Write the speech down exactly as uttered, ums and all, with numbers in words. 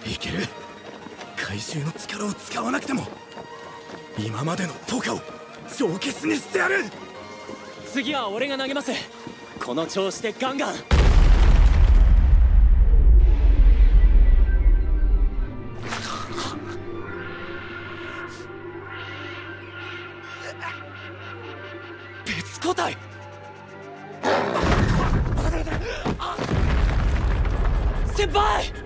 いける。怪獣の力を使わなくても今までのポカを帳消しにしてやる。 次は俺が投げます。この調子でガンガン。 別個体。 先輩！